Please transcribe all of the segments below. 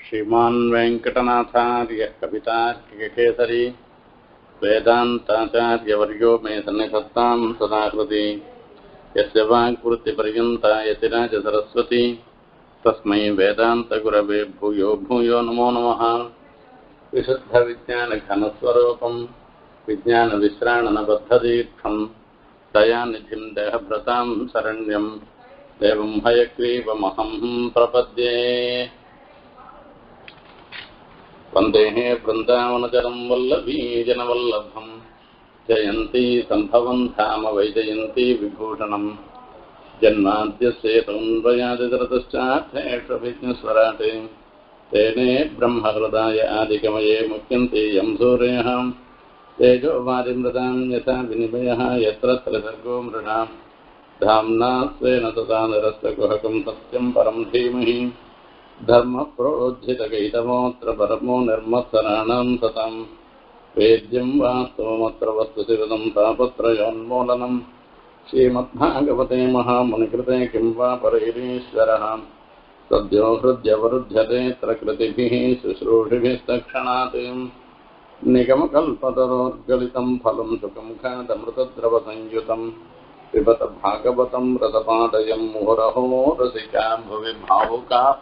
श्रीमान् वेङ्कटनाथार्य कवितार्किककेसरी वेदान्ताचार्यवर्यो मे सन्निधत्तां सदा हृदि यस्य वाक्पूर्तिपर्यन्ता यतिराज सरस्वती तस्मै वेदान्तगुरवे भूयो भूयो नमो नमः। विशुद्धविज्ञानघनस्वरूपं विज्ञानविश्राणनबद्धदीक्षं दयानिधिं देहभृतां शरण्यं देवं हयग्रीवमहं प्रपद्ये। वन्देः वृन्दावनचरं वल्लभीजनवल्लभं जयन्ती सम्भवं धाम वैजयन्ती विभूषणं जन्माद्यस्येतोऽन्वयादितरतश्चार्थेष्वभिज्ञस्वराट् तेने ब्रह्महृदाय आदिकमये मुह्यन्ति यं सूर्यः तेजोवारिमृतां यथा विनिमयः यत्र त्रिसर्गो मृषा धाम्ना स्वेन तथा निरस्तकुहकं सत्यं परं धीमहि धर्मप्रोज्झितकैतमोऽत्र परमो निर्मत्सराणां सतां वेद्यं वास्तवमत्र वस्तुशिवदं तापत्रयोन्मूलनं श्रीमद्भागवते महामुनिकृते किं वा परैरीश्वरः सद्यो हृद्यवरुध्यते प्रकृतिभिः शुश्रूषिभिस्तक्षणात् निगमकल्पतरोद्गलितं फलं सुखं खादमृतद्रवसंयुतं पिबत भागवतं रसपादयं मुहुरहो रसिका भुवि भावुकाः।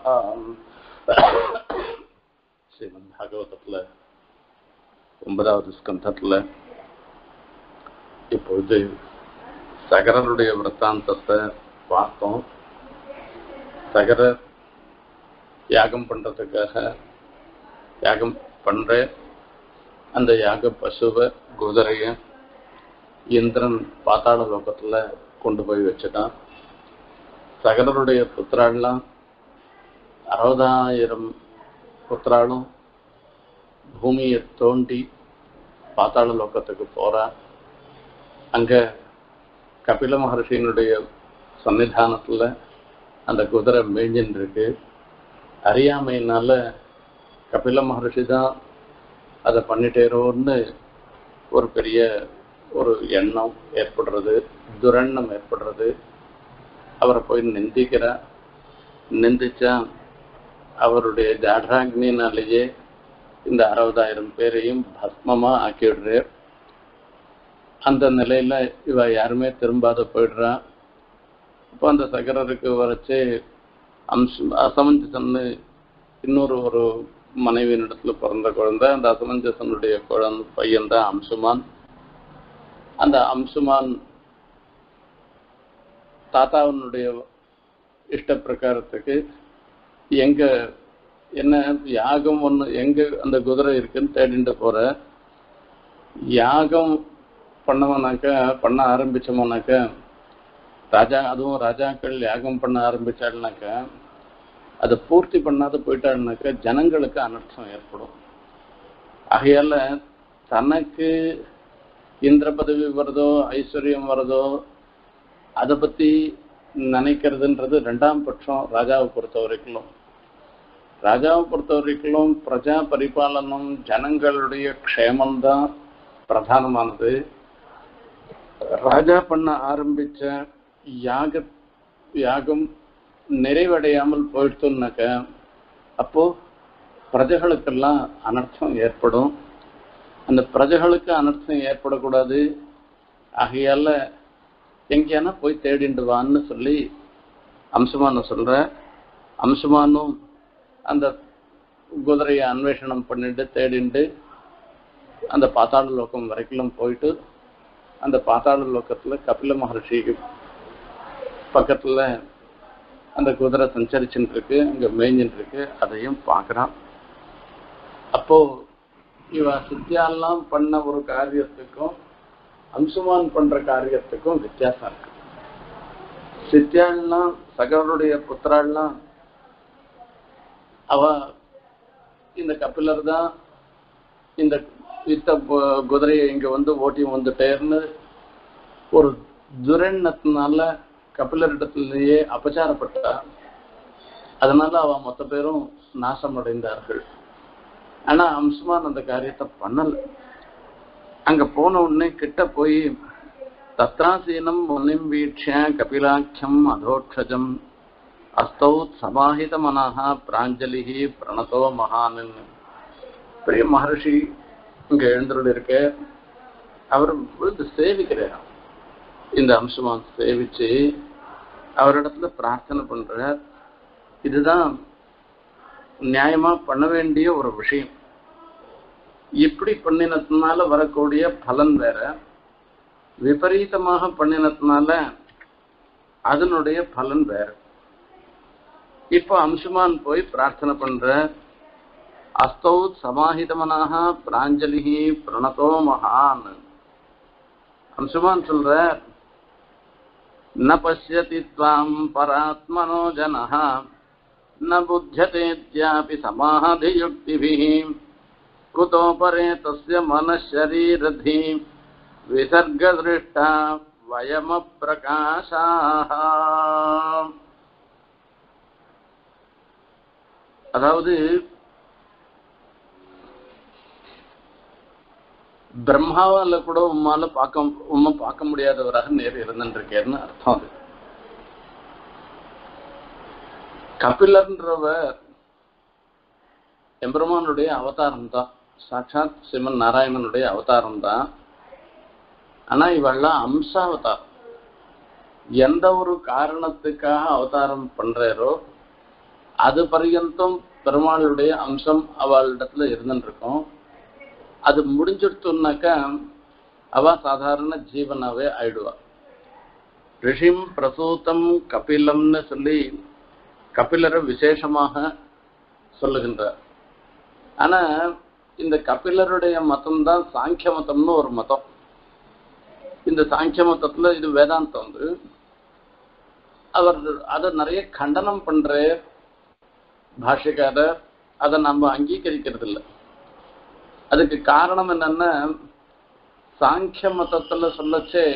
ஸ்ரீமத்பாகவதத்தில் 9வது ஸ்கந்தத்தில் இப்பொழுது சகரருடைய விரத்தாந்தத்தை பார்த்தோம். சகரர் யாகம் பண்ணுறதுக்காக யாகம் பண்ணுற அந்த யாக பசுவை குதிரையை இந்திரன் பாத்தாள லோகத்தில் கொண்டு போய் வச்சுட்டான். சகரருடைய புத்திராலாம் 60,000 புத்திராலும் பூமியை தோண்டி பாத்தாள லோகத்துக்கு போறா. அங்கே கபில மகர்ஷியினுடைய சன்னிதானத்தில் அந்த குதிரை மேய்ஞ்சின்னு இருக்கு. அறியாமையினால கபில மகர்ஷி தான் அதை பண்ணிட்டேரோன்னு ஒரு பெரிய ஒரு எண்ணம் ஏற்படுறது, துரண்ணம் ஏற்படுறது. அவரை போய் நிந்திக்கிறார். நிந்திச்சா அவருடைய ஜாடாக்னினாலேயே இந்த 60,000 பேரையும் பஸ்மமா ஆக்கிடுறார். அந்த நிலையில இவ யாருமே திரும்பாத போயிடுறா. இப்போ அந்த சகரருக்கு வரைச்சு அசமஞ்சசன்னு இன்னொரு ஒரு மனைவியினிடத்துல பிறந்த குழந்தை. அந்த அசமஞ்சசனுடைய பையன்தான் அம்சுமான். அந்த அம்சுமான் தாத்தாவனுடைய இஷ்ட பிரகாரத்துக்கு எங்க என்ன யாகம் ஒன்று எங்க அந்த குதிரை இருக்குன்னு தேடிட்டு போற. யாகம் பண்ண ஆரம்பிச்சோம்னாக்க ராஜா, அதுவும் ராஜாக்கள் யாகம் பண்ண ஆரம்பிச்சாள்னாக்க அதை பூர்த்தி பண்ணாத போயிட்டாள்னாக்க ஜனங்களுக்கு அனர்த்தம் ஏற்படும். ஆகையால தனக்கு இந்திர பதவி வருதோ ஐஸ்வர்யம் வருதோ அதை பற்றி நினைக்கிறதுன்றது 2ஆம் பட்சம். ராஜாவை பொறுத்த வரைக்கும் பிரஜா பரிபாலனம் ஜனங்களுடைய க்ஷேமம்தான் பிரதானமானது. ராஜா பண்ண ஆரம்பிச்ச யாகம் நிறைவடையாமல் போயிடுத்துனாக்க அப்போ பிரஜைகளுக்கெல்லாம் அனர்த்தம் ஏற்படும். அந்த பிரஜைகளுக்கு அனர்த்தம் ஏற்படக்கூடாது. ஆகையால எங்கேயானா போய் தேடிண்டு வான்னு சொல்லி அம்சுமான சொல்ற. அம்சுமானும் அந்த குதிரையை அன்வேஷணம் பண்ணிட்டு தேடிண்டு அந்த பாத்தாள லோகம் வரைக்கும் போயிட்டு அந்த பாத்தாள லோகத்துல கபில மகர்ஷிக்கு பக்கத்துல அந்த குதிரை சஞ்சரிச்சுட்டு இருக்கு, அங்க மேய்ஞ்சிட்டு இருக்கு. அதையும் பார்க்கறான். அப்போ இவ சித்தியாலாம் பண்ண ஒரு காரியத்துக்கும் அம்சுமான் பண்ற காரியத்துக்கும் வித்தியாசம் இருக்கு. சித்தியாலாம் சகருடைய புத்திராலாம் அவ இந்த கபிலர் தான் இந்த குதிரையை இங்க வந்து ஓட்டி வந்துட்டேர்னு ஒரு துரெண்ணத்தினால கபிலரிடத்திலேயே அபச்சாரப்பட்டா. அதனால அவ மொத்த பேரும் நாசமடைந்தார்கள். ஆனா அம்சுமான் அந்த காரியத்தை பண்ணல. அங்க போன உடனே கிட்ட போய் தத்ராசீனம் முனிம் வீட்ச கபிலாட்சம் அதோட்சஜம் அஸ்தௌ சமாஹித மனஹா பிராஞ்சலிஹி பிரணதோ மகான். பெரிய மகர்ஷி இங்க எழுந்துள்ள இருக்க, அவர் சேவிக்கிறார். இந்த அம்சமான் சேவிச்சு அவரிடத்துல பிரார்த்தனை பண்ற. இதுதான் நியாயமா பண்ண வேண்டிய ஒரு விஷயம். இப்படி பண்ணினதுனால வரக்கூடிய பலன் வேற, விபரீதமாக பண்ணினதுனால அதனுடைய பலன் வேற. இப்ப அம்சுமான் போய் பிரார்த்தனை பண்ற. அஸ்தௌ சமாஹிதமனாக பிராஞ்சலிஹி பிரணதோ மகான். அம்சுமான் சொல்ற, ந பஷ்யதி த்வாம் பராத்மனோ ஜனஹ ந புத்யதேத்யாபி சமாதியுக்திபிஹி குதோ பரே தஸ்ய மனஷரீரதி விசர்கதிருஷ்டா வயமப்ரகாசாஹ. அதாவது பிரம்மாவால கூட உம்மால பார்க்க முடியாதவராக நேர் இருந்துருக்கேன்னு அர்த்தம். அது கபிலர்ன்றவர் எம்பெருமானுடைய அவதாரம் தான், சாட்சாத் சிவன் நாராயணனுடைய அவதாரம் தான். ஆனா இவெல்லாம் அம்சாவதாரம். எந்த ஒரு காரணத்துக்காக அவதாரம் பண்றாரோ அது பர்யந்தம் பெருமாளுடைய அம்சம் அவளிடத்துல இருந்துருக்கும். அது முடிஞ்சிடுத்துனாக்கா அவ சாதாரண ஜீவனாவே ஆயிடுவா. ரிஷிம் பிரசூத்தம் கபிலம்னு சொல்லி கபிலரை விசேஷமாக சொல்லுகின்றார். ஆனா இந்த கபிலருடைய மதம் தான் சாங்கிய மதம்னு ஒரு மதம். இந்த சாங்கிய மதத்துல இது வேதாந்தம். வந்து அவர் அதை நிறைய கண்டனம் பண்ற பாஷ்யக்காரர், அதை நம்ம அங்கீகரிக்கிறது இல்லை. அதுக்கு காரணம் என்னன்னா, சாங்கிய மதத்துல சொல்லச்சே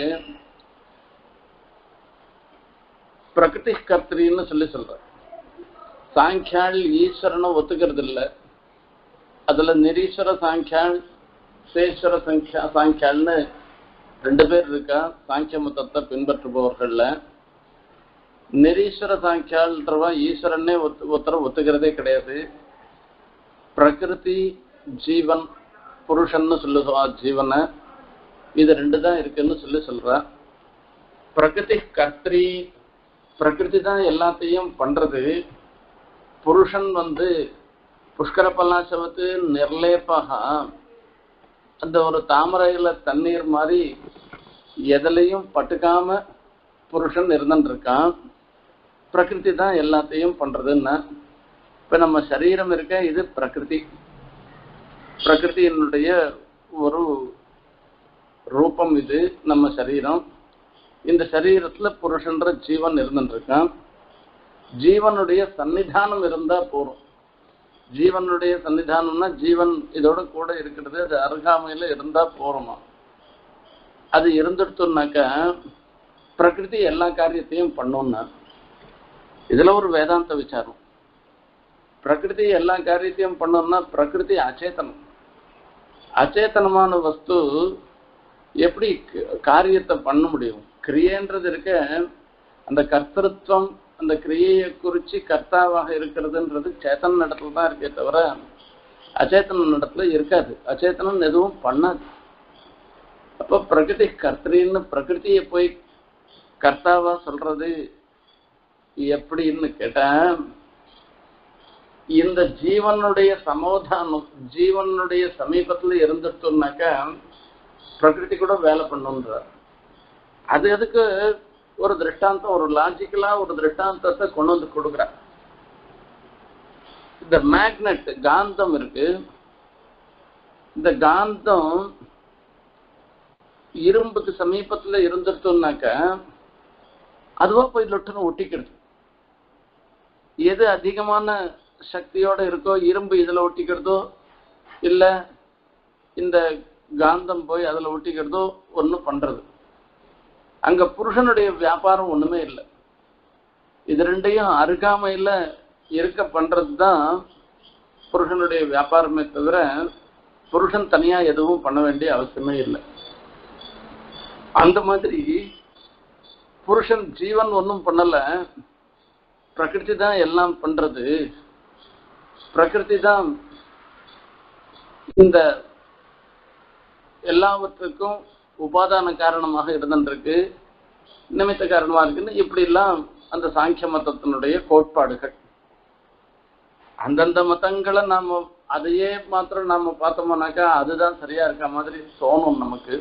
பிரகிருதி கர்த்தின்னு சொல்ற. சாங்கியாள் ஈஸ்வரனை ஒத்துக்கிறது இல்லை. அதுல நிரீஸ்வர சாங்கியாள் சேஸ்வர சாங்கியாள்னு ரெண்டு பேர் இருக்கா சாங்கிய மதத்தை பின்பற்றுபவர்கள்ல. நிரீஸ்வர சாங்கியாள்ன்றவா ஈஸ்வரனே ஒத்துக்கிறதே கிடையாது. பிரகிருதி ஜீவன் புருஷன்னு சொல்லுவா ஜீவனை, இது ரெண்டு தான் இருக்குன்னு சொல்ற. பிரகிருதி கர்த்திரி, பிரகிருதி தான் எல்லாத்தையும் பண்றது. புருஷன் வந்து புஷ்கர பல்லாசவத்து நிர்லேபக, அந்த ஒரு தாமரையில தண்ணீர் மாதிரி எதுலையும் பட்டுக்காம புருஷன் இருந்துருக்கான். பிரகிருதி தான் எல்லாத்தையும் பண்றதுன்னா, இப்ப நம்ம சரீரம் இருக்க இது பிரகிருதி, பிரகிருதியினுடைய ஒரு ரூபம் இது நம்ம சரீரம். இந்த சரீரத்துல புருஷன்ற ஜீவன் இருந்துருக்கான். ஜீவனுடைய சன்னிதானம் இருந்தா போறோம். ஜீவனுடைய சன்னிதானம்னா ஜீவன் இதோட கூட இருக்கிறது, அது அருகாமையில இருந்தா போறோமா. அது இருந்துடுத்தோம்னாக்க பிரகிருதி எல்லா காரியத்தையும் பண்ணோம்னா, இதுல ஒரு வேதாந்த விசாரம். பிரகிருதி எல்லா காரியத்தையும் பண்ணோம்னா பிரகிருதி அச்சேதனம். அச்சேதனமான வஸ்து எப்படி காரியத்தை பண்ண முடியும்? கிரியைன்றது இருக்க, அந்த கர்த்தத்துவம் அந்த கிரியையை குறிச்சு கர்த்தாவாக இருக்கிறதுன்றது சேத்தன இடத்துல தான் இருக்கே தவிர அச்சேதன இடத்துல இருக்காது. அச்சேதனம் எதுவும் பண்ணாது. அப்ப பிரகிருதி கர்த்தரின்னு பிரகிருதியை போய் கர்த்தாவா சொல்றது எப்படின்னு கேட்டா, இந்த ஜீவனுடைய சமோதானம் ஜீவனுடைய சமீபத்துல இருந்துட்டோம்னாக்கா பிரகிருதி கூட வேலை பண்ணுன்றார். அது எதுக்கு ஒரு திருஷ்டாந்தம், ஒரு லாஜிக்கலா ஒரு திருஷ்டாந்தத்தை கொண்டு வந்து கொடுக்குறார். இந்த மேக்னெட் காந்தம் இருக்கு. இந்த காந்தம் இரும்புக்கு சமீபத்துல இருந்துட்டோம்னாக்கா அதுவா போய் லொட்டுன்னு ஒட்டிக்கிறது. எது அதிகமான சக்தியோட இருக்கோ இரும்பு இதுல ஒட்டிக்கிறதோ இல்ல இந்த காந்தம் போய் அதுல ஒட்டிக்கிறதோ ஒன்றும் பண்றது. அங்க புருஷனுடைய வியாபாரம் ஒண்ணுமே இல்லை. இது ரெண்டையும் அருகாமையில இருக்க பண்றது தான் புருஷனுடைய வியாபாரமே தவிர புருஷன் தனியா எதுவும் பண்ண வேண்டிய அவசியமே இல்லை. அந்த மாதிரி புருஷன் ஜீவன் ஒன்றும் பண்ணல, பிரகிருதி தான் எல்லாம் பண்றது, பிரகிருதி தான் இந்த எல்லாவற்றுக்கும் உபாதான காரணமாக இருந்துருக்கு, நிமித்த காரணமா இருக்குன்னு இப்படி எல்லாம் அந்த சாங்கிய மதத்தினுடைய கோட்பாடுகள். அந்தந்த மதங்களை நாம அதையே மாத்திரம் நாம பார்த்தோம்னாக்கா அதுதான் சரியா இருக்க மாதிரி தோணும் நமக்கு.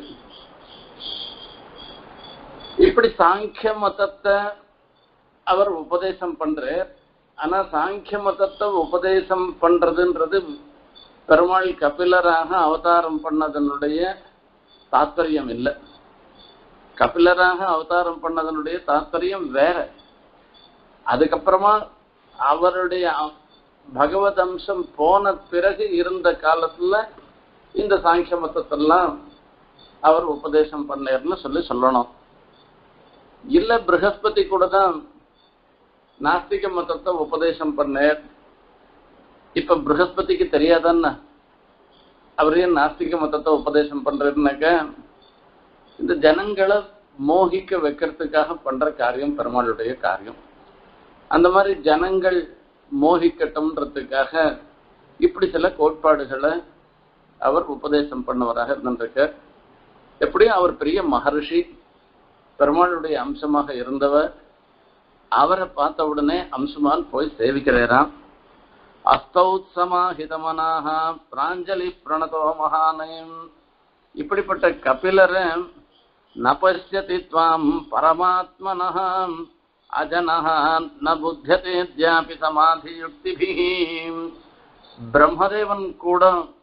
இப்படி சாங்கிய மதத்தை அவர் உபதேசம் பண்றார். ஆனா சாங்கிய மதத்தை உபதேசம் பண்றதுன்றது பெருமாள் கபிலராக அவதாரம் பண்ணதனுடைய தாத்பரியம் இல்லை. கபிலராக அவதாரம் பண்ணதனுடைய தாத்பரியம் வேற. அதுக்கப்புறமா அவருடைய பகவத் அம்சம் போன பிறகு இருந்த காலத்துல இந்த சாங்கிய மதத்தெல்லாம் அவர் உபதேசம் பண்ணார்னு சொல்லணும். இல்ல ப்ரஹஸ்பதி கூட தான் நாஸ்திக மதத்தை உபதேசம் பண்ணார். இப்ப ப்ரஹஸ்பதிக்கு தெரியாதான்னா அவரே நாஸ்திக மதத்தை உபதேசம் பண்றதுனாக்க இந்த ஜனங்களை மோகிக்க வைக்கிறதுக்காக பண்ற காரியம் பெருமாளுடைய காரியம். அந்த மாதிரி ஜனங்கள் மோகிக்கட்டும்ன்றதுக்காக இப்படி சில கோட்பாடுகளை அவர் உபதேசம் பண்ணவராக இருந்திருக்கார். எப்படியும் அவர் பெரிய மகர்ஷி, பெருமாளுடைய அம்சமாக இருந்தவர். அவரை பார்த்த உடனே அம்சுமான் போய் சேவிக்கிறாராம். அஸ்தௌத்சமாஹிதமனாக பிராஞ்சலி பிரணதோ மகானயம். இப்படிப்பட்ட கபிலரை நபஷ்யதி த்வாம் பரமாத்மனஹ அஜனஹ ந புத்தியதே த்யாபி சமாதி யுக்திபிஹி. பிரம்மதேவன் கூட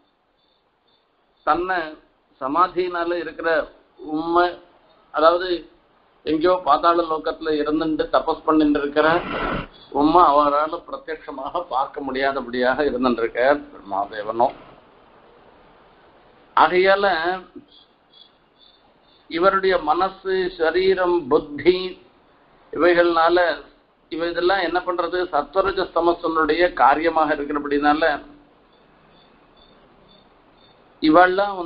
தன்னை சமாதினால இருக்கிற உண்மை, அதாவது எங்கேயோ பாதாள லோகத்துல இருந்துட்டு தபஸ் பண்ணிட்டு இருக்கிற உண்மை அவரால் பிரத்யட்சமாக பார்க்க முடியாதபடியாக இருந்துருக்க பிரம்மாதேவனும். ஆகையால இவருடைய மனசு, சரீரம், புத்தி இவைகள்னால இதெல்லாம் என்ன பண்றது, சத்வரஜ தமசனுடைய காரியமாக இருக்கிறபடினால இவெல்லாம்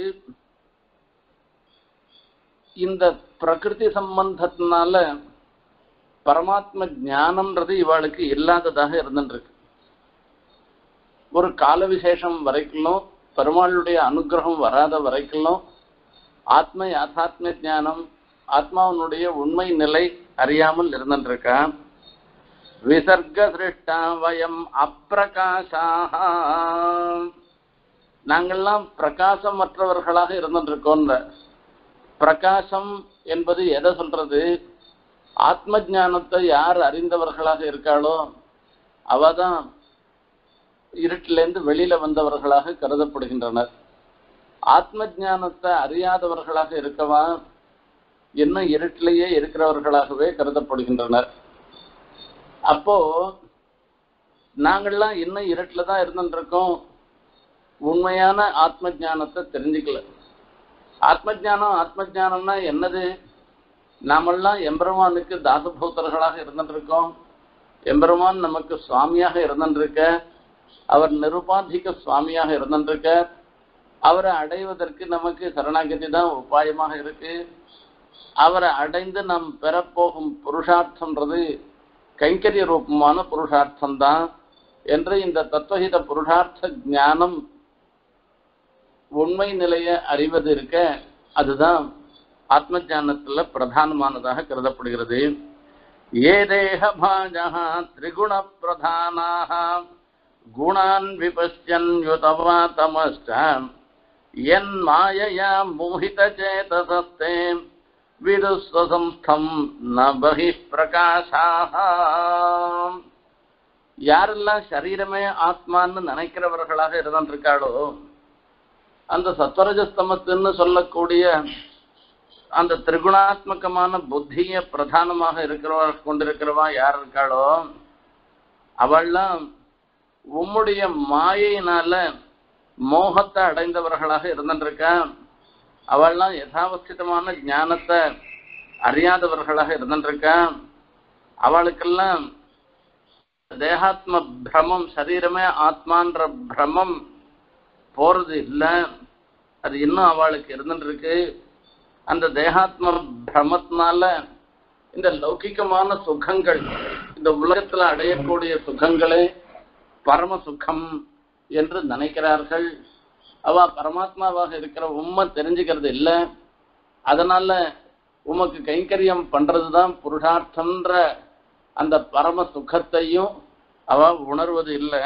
இந்த பிரகிருதி சம்பந்தத்தினால பரமாத்ம ஞானம்ன்றது இவாளுக்கு இல்லாததாக இருந்துருக்கு. ஒரு கால விசேஷம் வரைக்கும் பெருமாளுடைய அனுகிரகம் வராத வரைக்கும் ஆத்ம யாதாத்ம ஞானம், ஆத்மாவனுடைய உண்மை நிலை அறியாமல் இருந்துருக்கா. விசர்க சிருஷ்டா வயம் அப்பிரகாசாக, நாங்கள்லாம் பிரகாசமற்றவர்களாக இருந்துருக்கோன்ற. பிரகாசம் என்பது எதை சொல்றது, ஆத்ம ஞானத்தை யார் அறிந்தவர்களாக இருக்காளோ அவதான் இருட்டிலேருந்து வெளியில வந்தவர்களாக கருதப்படுகின்றனர். ஆத்ம ஞானத்தை அறியாதவர்களாக இருக்கவா இன்னும் இருட்டிலேயே இருக்கிறவர்களாகவே கருதப்படுகின்றனர். அப்போ நாங்கள்லாம் இன்னும் இருட்டில தான் இருந்துருக்கோம், உண்மையான ஆத்ம ஞானத்தை தெரிஞ்சுக்கல. ஆத்ம ஞானம்னா என்னது, நாமெல்லாம் எம்பெருமானுக்கு தாசபூத்தர்களாக இருந்துருக்கோம். எம்பெருமான் நமக்கு சுவாமியாக இருந்துருக்க, அவர் நிருபாதிக சுவாமியாக இருந்துருக்க. அவரை அடைவதற்கு நமக்கு சரணாகதி தான் உபாயமாக இருக்கு. அவரை அடைந்து நாம் பெறப்போகும் புருஷார்த்தம்ன்றது கைங்கரிய ரூபமான புருஷார்த்தம் தான் என்று இந்த தத்துவஹித புருஷார்த்த ஞானம் உண்மை நிலையை அறிவது இருக்க, அதுதான் ஆத்ம ஞானத்துல பிரதானமானதாக கருதப்படுகிறது. ஏ தேக பாஜஹ திரிகுண பிரதானாக குணான் விபஷ்யன் யுதவா தமஸ்ச யன் மாயயா மோஹித சேதசஸ்தே விதுஸ்வசம்ஸ்தம் ந பஹி பிரகாசாஹ. யாரெல்லாம் சரீரமே ஆத்மான்னு நினைக்கிறவர்களாக இருந்திருக்காளோ அந்த சத்வரஜஸ்தமத்துன்னு சொல்லக்கூடிய அந்த திரிகுணாத்மகமான புத்திய பிரதானமாக கொண்டிருக்கிறவா யார் இருக்காளோ அவள்லாம் உம்முடைய மாயினால மோகத்தை அடைந்தவர்களாக இருந்துருக்கா. அவள்லாம் யதாவஸ்திதமான ஞானத்தை அறியாதவர்களாக இருந்துருக்கா. அவளுக்கெல்லாம் தேகாத்ம பிரமம், சரீரமே ஆத்மான்ற பிரமம் போறது இல்லை, அது இன்னும் அவளுக்கு இருந்துட்டு இருக்கு. அந்த தேகாத்ம பிரமத்தினால இந்த லௌகிகமான சுகங்கள், இந்த உலகத்துல அடையக்கூடிய சுகங்களே பரம சுகம் என்று நினைக்கிறார்கள். அவ பரமாத்மாவாக இருக்கிற உண்மை தெரிஞ்சுக்கிறது இல்லை. அதனால உமக்கு கைங்கரியம் பண்றதுதான் புருஷார்த்தம்ன்ற அந்த பரம சுகத்தையும் அவ உணர்வது இல்லை.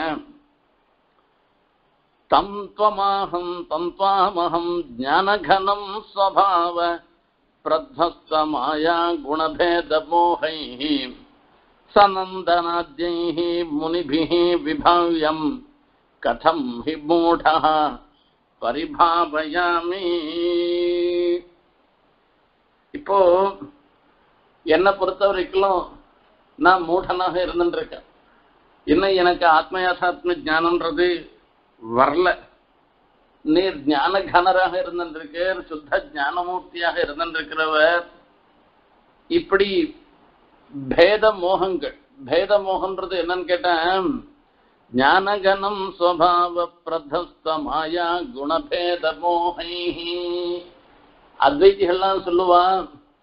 தம் துவாமஹம் ஞானகனம் ஸ்வபாவ பிரத்வஸ்த மாயா குணபேத மோகைः சனந்தனாத்யைः முனிபிः விபாவ்யம் கதம் ஹி மூடः பரிபாவயாமி. இப்போ என்னை பொறுத்த வரைக்கும் நான் மூடனாக இருந்துருக்கேன். இன்னும் எனக்கு ஆத்மயாதாத்ம ஞானம்ன்றது வரல. நீர் ஞான கனராக இருந்திருக்கார், சுத்த ஞானமூர்த்தியாக இருந்திருக்கிறவர். இப்படி பேத மோகங்கள், பேத மோகன்றது என்னன்னு கேட்டேன், ஞானகனம் ஸ்வபாவ பிரதஸ்த மாயா குணபேத மோகை. அத்வைதிகள்லாம் சொல்லுவான்,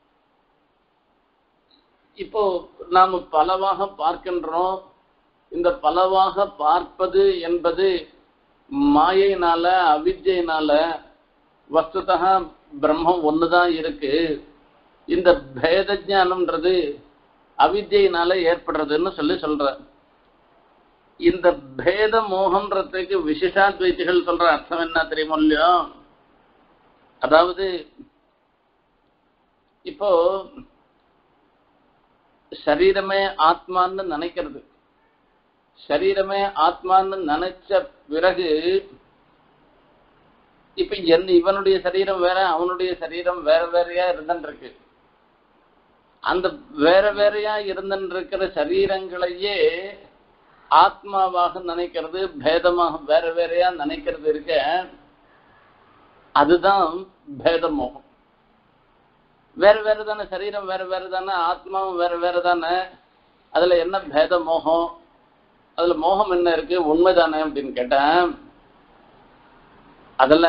இப்போ நாம் பலவாக பார்க்கின்றோம். இந்த பலவாக பார்ப்பது என்பது மாயினால அவித்யினால. வஸ்துதா பிரம்மம் ஒண்ணுதான் இருக்கு. இந்த பேத ஞானம்ன்றது அவித்யினால ஏற்படுறதுன்னு சொல்ற. இந்த பேத மோகம்ன்றதுக்கு விசிஷ்டாத்வைதிகள் சொல்ற அர்த்தம் என்ன தெரியுமோ இல்லையோ? அதாவது இப்போ சரீரமே ஆத்மான்னு நினைக்கிறது, சரீரமே ஆத்மான்னு நினைச்ச பிறகு இப்ப இவனுடைய சரீரம் வேற, அவனுடைய சரீரம் வேற வேறையா இருந்துருக்கு. அந்த வேற வேறையா இருந்துருக்கிற சரீரங்களையே ஆத்மாவாக நினைக்கிறது, பேதமாக வேற வேறையா நினைக்கிறது இருக்க, அதுதான் பேத மோகம். வேற வேற தானே சரீரம், வேற வேற தானே ஆத்மாவும் வேற வேற தானே. அதுல என்ன பேத மோகம்? அதுல மோகம் என்ன இருக்கு? உண்மைதானே அப்படின்னு கேட்டேன். அதுல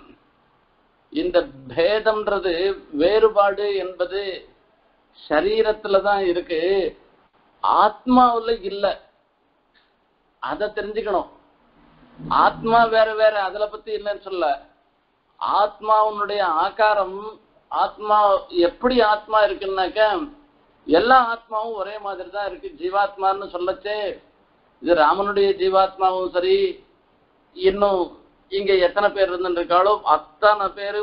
இந்த பேதம்ன்றது வேறுபாடு என்பது சரீரத்துலதான் இருக்கு, ஆத்மாவுல இல்ல. அதை தெரிஞ்சுக்கணும். ஆத்மா வேற வேற, அதுல பத்தி இல்லைன்னு சொல்ல. ஆத்மாவுடைய ஆகாரம், ஆத்மா எப்படி ஆத்மா இருக்குன்னாக்க எல்லா ஆத்மாவும் ஒரே மாதிரி தான் இருக்கு. ஜீவாத்மான்னு சொல்லச்சே இது ராமனுடைய ஜீவாத்மாவும் சரி, இன்னும் இங்க எத்தனை பேர் இருந்துருக்காளோ அத்தனை பேரு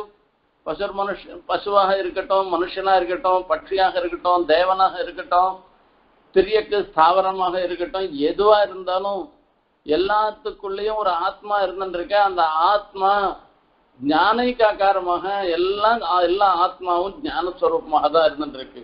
பசுவாக இருக்கட்டும், மனுஷனா இருக்கட்டும், பட்சியாக இருக்கட்டும், தேவனாக இருக்கட்டும், திரியக்கு ஸ்தாவரமாக இருக்கட்டும், எதுவா இருந்தாலும் எல்லாத்துக்குள்ளேயும் ஒரு ஆத்மா இருந்துருக்க. அந்த ஆத்மா ஞானைக்காக்காரமாக எல்லா ஆத்மாவும் ஞானஸ்வரூபமாக தான் இருந்துருக்கு.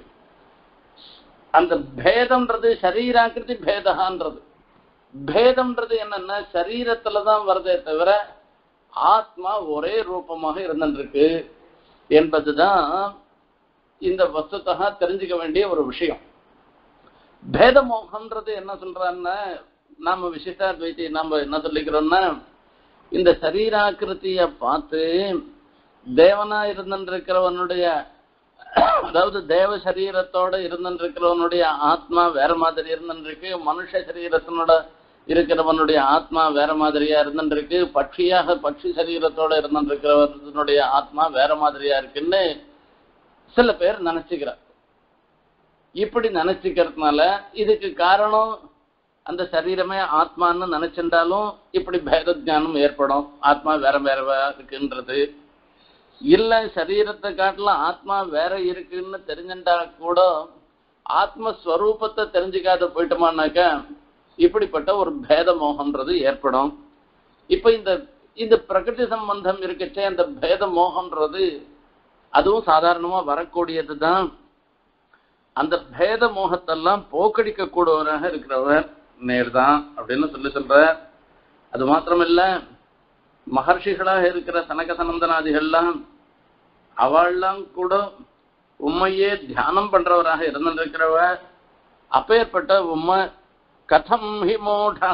அந்த பேதம்ன்றது சரீராக்கிருதி பேதகான்றது. பேதம்ன்றது என்னன்னா சரீரத்துலதான் வருதே தவிர ஆத்மா ஒரே ரூபமாக இருந்துருக்கு என்பதுதான் இந்த வஸ்துதா தெரிஞ்சுக்க வேண்டிய ஒரு விஷயம். பேத மோகம்ன்றது என்ன சொல்றான்னா, நாம விசிஷ்டாத்வைதி நாம என்ன சொல்லிக்கிறோம்னா, இந்த சரீராக்கிருத்திய பார்த்து தேவனா இருந்திருக்கிறவனுடைய, அதாவது தேவ சரீரத்தோட இருந்திருக்கிறவனுடைய ஆத்மா வேற மாதிரி இருந்திருக்கு, மனுஷ சரீரத்தினோட இருக்கிறவனுடைய ஆத்மா வேற மாதிரியா இருந்திருக்கு, பட்சி சரீரத்தோட இருந்திருக்கிறவனுடைய ஆத்மா வேற மாதிரியா இருக்குன்னு சில பேர் நினைச்சுக்கிறார். இப்படி நினைச்சுக்கிறதுனால இதுக்கு காரணம் அந்த சரீரமே ஆத்மான்னு நினைச்சிருந்தாலும் இப்படி பேத ஞானம் ஏற்படும். ஆத்மா வேற வேற இருக்குன்றது இல்ல, சரீரத்தை காட்டலாம் ஆத்மா வேற இருக்குன்னு தெரிஞ்சுட்டா கூட ஆத்மஸ்வரூபத்தை தெரிஞ்சுக்காத போயிட்டோமானாக்கா இப்படிப்பட்ட ஒரு பேத மோகம்ன்றது ஏற்படும். இப்ப இந்த பிரகிருதி சம்பந்தம் இருக்கச்சே அந்த பேத மோகம்ன்றது அதுவும் சாதாரணமா வரக்கூடியதுதான். அந்த பேத மோகத்தெல்லாம் போக்கடிக்க கூடவராக இருக்கிறவர் நேர்தான் அப்படின்னு சொல்ற. அது மாத்திரமில்ல, மகர்ஷிகளாக இருக்கிற சனக சனந்தனாதிகள்லாம் அவள்லாம் கூட உண்மையே தியானம் பண்றவராக இருந்திருக்கிறவர். அப்பேற்பட்ட உண்மை கதம் ஹி மூடா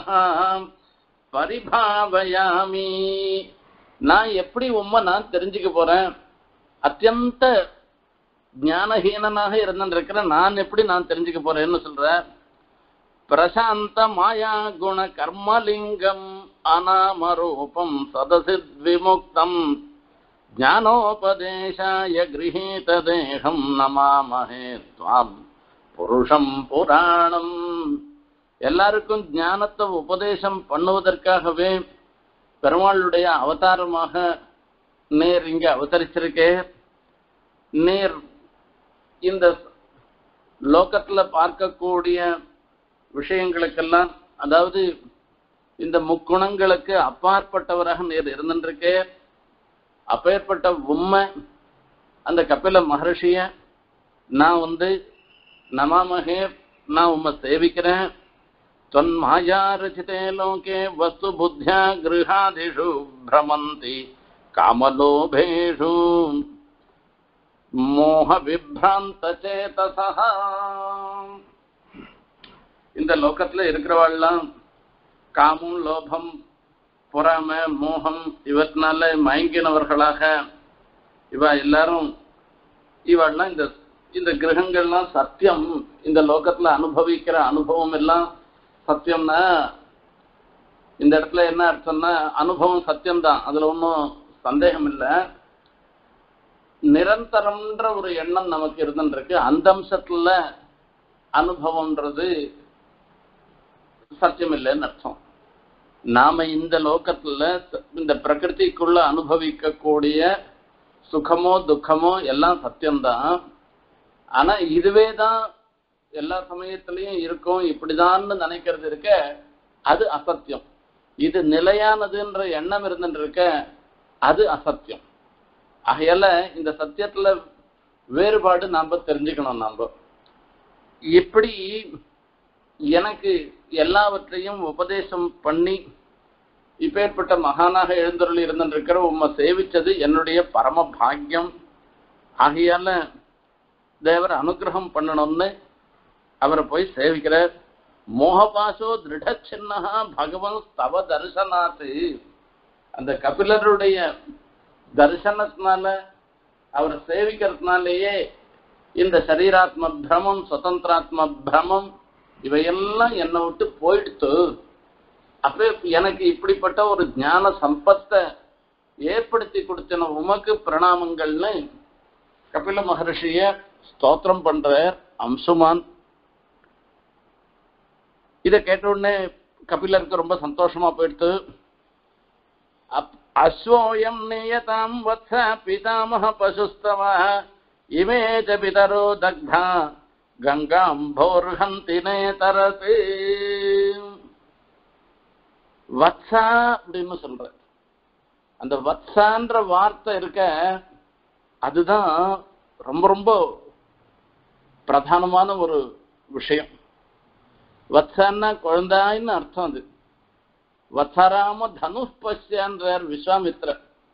பரிபாவயாமி, நான் எப்படி உண்மை நான் தெரிஞ்சுக்க போறேன்? அத்தியந்த ஞானஹீனனாக இருந்திருக்கிற நான் எப்படி நான் தெரிஞ்சுக்க போறேன்னு சொல்ற. பிரசாந்த மாயா குண கர்மலிங்கம் அநாமரூபம் சதசித்விமுக்தம் ஞானோபதேசாய கிரஹீத தேகம் நமாமஹே த்வாம் புருஷம் புராணம். எல்லாருக்கும் ஞானத்தை உபதேசம் பண்ணுவதற்காகவே பெருமாளுடைய அவதாரமாக நேர் இங்க அவதரிச்சிருக்கே. நேர் இந்த லோகத்துல பார்க்கக்கூடிய விஷயங்களுக்கெல்லாம், அதாவது இந்த முக்குணங்களுக்கு அப்பாற்பட்டவராக நேர் இருந்துருக்கே. அப்பேற்பட்ட உண்மை அந்த கபில மகர்ஷிய நான் நமாமகே, நான் உம்மை சேவிக்கிறேன். त्वन्माया रचिते लोके वस्तु बुद्ध्या गृहादिषु भ्रमन्ति कामलोभेषु मोह विभ्रांत चेतसः. இந்த லோகத்துல இருக்கிறவாள்லாம் காமம், லோபம், பொறாமை, மோகம் இவற்றினால மயங்கினவர்களாக எல்லாரும் இவாள்லாம் இந்த கிரகங்கள்லாம் சத்தியம். இந்த லோகத்துல அனுபவிக்கிற அனுபவம் எல்லாம் சத்தியம்னா இந்த இடத்துல என்ன அர்த்தம்னா அனுபவம் சத்தியம்தான், அதுல ஒன்றும் சந்தேகம் இல்லை. நிரந்தரம்ன்ற ஒரு எண்ணம் நமக்கு இருந்துருக்கு. அந்த அம்சத்துல அனுபவம்ன்றது சத்தியம் இல்லைன்னு அர்த்தம். நாம இந்த லோகத்துல இந்த பிரகிருதிக்குள்ள அனுபவிக்கக்கூடிய சுகமோ துக்கமோ எல்லாம் சத்தியம்தான். ஆனா இதுவேதான் எல்லா சமயத்திலையும் இருக்கும் இப்படிதான்னு நினைக்கிறது இருக்க, அது அசத்தியம். இது நிலையானதுன்ற எண்ணம் இருந்துட்டு இருக்க, அது அசத்தியம். ஆகையால இந்த சத்தியத்துல வேறுபாடு நாம தெரிஞ்சுக்கணும். நாம இப்படி எனக்கு எல்லாவற்றையும் உபதேசம் பண்ணி இப்பேற்பட்ட மகானாக எழுந்தருள் இருந்துருக்கிற உம்மை சேவிச்சது என்னுடைய பரம பாக்கியம். ஆகையால தேவர் அனுகிரகம் பண்ணணும்னு அவரை போய் சேவிக்கிறார். மோகபாசோ திருட சின்னஹா பகவன் ஸ்தவ தரிசனாத்து. அந்த கபிலருடைய தரிசனத்தினால அவரை சேவிக்கிறதுனாலேயே இந்த சரீராத்ம பிரமம், சுதந்திராத்ம பிரமம் இவையெல்லாம் என்னை விட்டு போயிடுத்து. அப்ப எனக்கு இப்படிப்பட்ட ஒரு ஞான சம்பத்தை ஏற்படுத்தி கொடுத்தன உமக்கு பிரணாமங்கள்னு கபில மகர்ஷிய ஸ்தோத்திரம் பண்றார் அம்சுமான். இதை கேட்ட உடனே கபிலருக்கு ரொம்ப சந்தோஷமா போயிடுத்து. அஸ்வோயம் நியதாம் வத்ஸ பிதாமஹ பசுஸ்தவ இமே ச பிதரோ தக்தா கங்காம் போர்ஹந்தி நேதரத். வத்ஸா அப்படின்னு சொல்ற அந்த வத்ஸான்ற வார்த்தை இருக்க, அதுதான் ரொம்ப ரொம்ப பிரதானமான ஒரு விஷயம். வத்ஸான்னா குழந்தாயின்னு அர்த்தம். அது வத்சராம தனுஷ்பஸ்யான்றார் விஸ்வாமித்ர.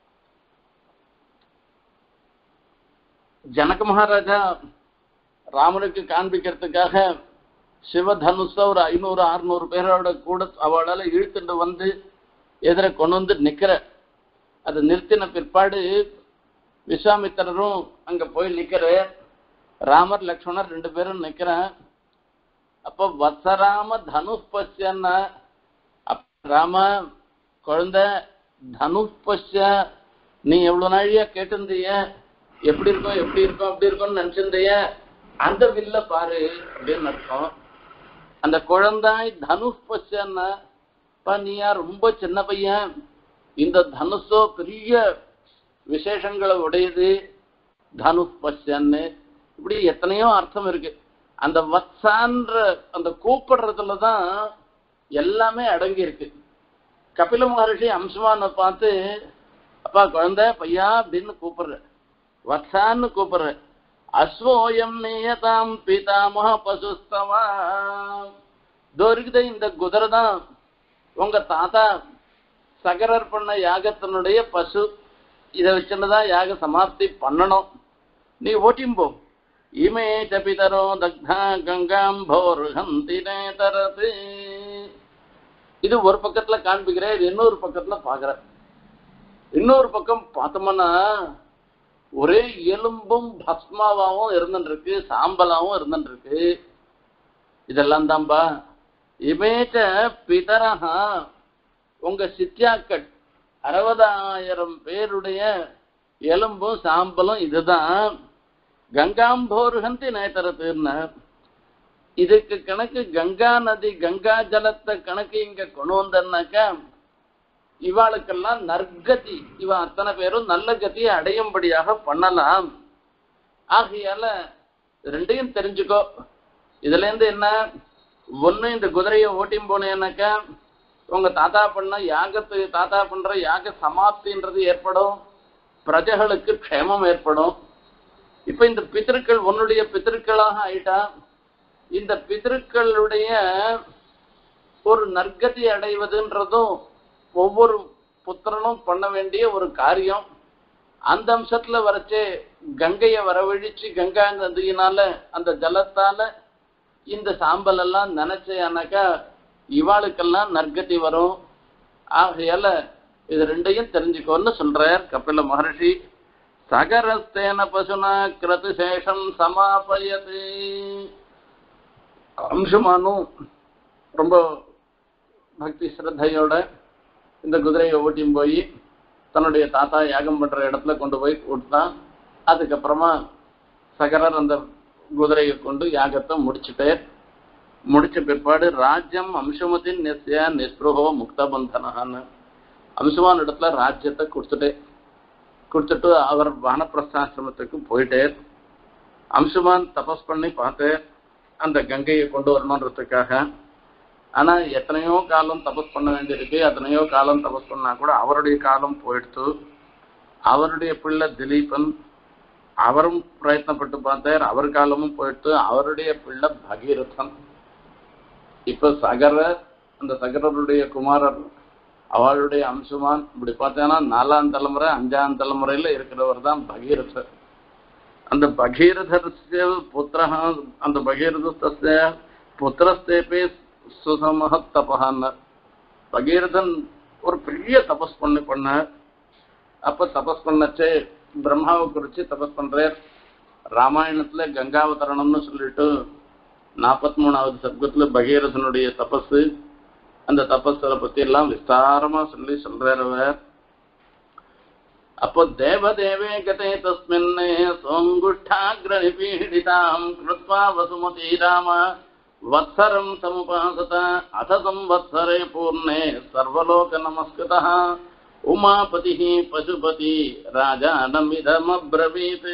ஜனக மகாராஜா ராமனுக்கு காண்பிக்கிறதுக்காக சிவதனுஷ ஒரு 500-600 பேரோட கூட அவளால இழுத்துட்டு வந்து எதிர கொண்டு வந்து நிக்கிற. அதை நிறுத்தின பிற்பாடு விஸ்வாமித்திரரும் அங்க போய் நிக்கிற. ராமர் லக்ஷ்மணர் 2 பேரும் நிக்கிறேன். அப்போ வத்சராம தனுஷ்பஸ்யன்னா, ராம குழந்தை தனுஷ்பஸ்ய, நீ எவ்வளவு நாழியா கேட்டிருந்தீய, எப்படி இருக்கும் எப்படி இருக்கும் அப்படி இருக்கும்னு நினைச்சிருந்தைய, அந்த வில்ல பாரு அப்படின்னு அர்த்தம். அந்த குழந்தாய் தனுஷ்பஸ்யன்னா, நீயா ரொம்ப சின்ன பையன், இந்த தனுஷோ பெரிய விசேஷங்களை உடையது தனுஷ்பஸ்யன்னு, இப்படி எத்தனையோ அர்த்தம் இருக்கு. அந்த வத்சான்ற அந்த கூப்பிடுறதுலதான் எல்லாமே அடங்கி இருக்கு. கபில மகர்ஷி அம்சுமானை பார்த்து அப்பா குழந்தை பையா அப்படின்னு கூப்பிடுற, வத்சான்னு கூப்பிடுற. அஸ்வோயம் நியதாம் பிதாமஹ பசுஸ்தவா. தோருக்குதே இந்த குதிரை தான் உங்க தாத்தா சகரர் பண்ண யாகத்தினுடைய பசு. இதை வச்சுதான் யாக சமாப்தி பண்ணணும். நீ ஓட்டியும் போ. இமே சபிதரோ தக்தா கங்காம் போர்ஹந்தி நேதரத். இது ஒரு பக்கத்துல காண்பிக்கிறேன், இன்னொரு பக்கத்துல பாக்குற. இன்னொரு பக்கம் பார்த்தோம்னா ஒரே எலும்பும் பஸ்மாவாவும் இருந்துருக்கு, சாம்பலாவும் இருந்துருக்கு. இதெல்லாம் தான்பா இமேச்ச பிதரஹா உங்க சித்தியாக்கள் 60,000 பேருடைய எலும்பும் சாம்பலும் இதுதான். கங்காம்போருகந்தி நேத்தரத்துன்னு இதுக்கு கணக்கு கங்கா நதி கங்கா ஜலத்தை கணக்கு இங்க கொண்டு வந்தனாக்கா இவாளுக்கெல்லாம் நற்கதி இவ அத்தனை பேரும் நல்ல கதியை அடையும்படியாக பண்ணலாம். ஆகையால ரெண்டையும் தெரிஞ்சுக்கோ. இதுல இருந்து என்ன ஒண்ணு இந்த குதிரையை ஓட்டியும் போனேன்னாக்கா உங்க தாத்தா பண்ண யாகத்துக்கு தாத்தா பண்ற யாக சமாப்தின்றது ஏற்படும், பிரஜைகளுக்கு க்ஷேமம் ஏற்படும். இப்ப இந்த பித்திருக்கள் உன்னுடைய பித்திருக்களாக ஆயிட்டா இந்த பித்திருக்களுடைய ஒரு நற்கதி அடைவதுன்றதும் ஒவ்வொரு புத்திரனும் பண்ண வேண்டிய ஒரு காரியம். அந்த அம்சத்துல வரைச்சே கங்கையை வரவழிச்சு கங்கா நதியினால அந்த ஜலத்தால இந்த சாம்பல் எல்லாம் நினைச்சேனாக்கா இவாளுக்கெல்லாம் நற்கதி வரும். ஆகையால இது ரெண்டையும் தெரிஞ்சுக்கோன்னு சொல்றார் கபில மகர்ஷி. சகரஸ்தேன பசுனா கிருத்து சேஷம் சமாபயது. அம்சுமானும் ரொம்ப பக்தி ஸ்ரத்தையோட இந்த குதிரையை ஓட்டியும் போய் தன்னுடைய தாத்தா யாகம் பண்ற இடத்துல கொண்டு போய் கொடுத்தான். அதுக்கப்புறமா சகரர் அந்த குதிரையை கொண்டு யாகத்தை முடிச்ச பிற்பாடு ராஜ்யம் அம்சுமத்தின் நிஸ்பிருகோ முக்தபந்தனான்னு அம்சுமான் இடத்துல ராஜ்யத்தை கொடுத்துட்டு அவர் வானப்பிரஸ்தாசிரமத்துக்கு போயிட்டே. அம்சுமான் தபஸ் பண்ணி பார்த்து அந்த கங்கையை கொண்டு வரணுன்றதுக்காக. ஆனா எத்தனையோ காலம் தபஸ் பண்ண வேண்டியிருக்கு. எத்தனையோ காலம் தபஸ் பண்ணா கூட அவருடைய காலம் போயிடுத்து. அவருடைய பிள்ளை திலீபன் அவரும் பிரயத்னப்பட்டு பார்த்தார், அவர் காலமும் போயிடுத்து. அவருடைய பிள்ளை பகீரதன். இப்ப சகரர் அந்த சகரருடைய குமாரர் அவளுடைய அம்சுமான் இப்படி பார்த்தேன்னா 4ஆம் தலைமுறை 5ஆம் தலைமுறையில இருக்கிறவர் தான் பகீரதர். அந்த பகீரதர் புத்திர அந்த பகீரத புத்திரஸ்தேபே சுசமஹத் தபஹான்னு பகீரதன் ஒரு பெரிய தபஸ் பண்ண. அப்ப தபஸ் பண்ணச்சே பிரம்மாவை குறிச்சு தபஸ் பண்றார். ராமாயணத்துல கங்காவதரணம்னு சொல்லிட்டு 43வது சர்க்கத்துல பகீரதனுடைய தபஸ், அந்த தபஸை பத்தி எல்லாம் விஸ்தாரமா சொல்றார். அப்போ தேவதேவே கதே தஸ்மின் சோங்குஷ்டாக்ரணி பீடிதாம் கிருத்வா வசுமதி ராம வத்சரம் சமுபாசத அத சம்வத்சரே பூர்ணே சர்வலோக நமஸ்கிருதः உமாபதி பசுபதி ராஜானமிதமப்ரவீத்.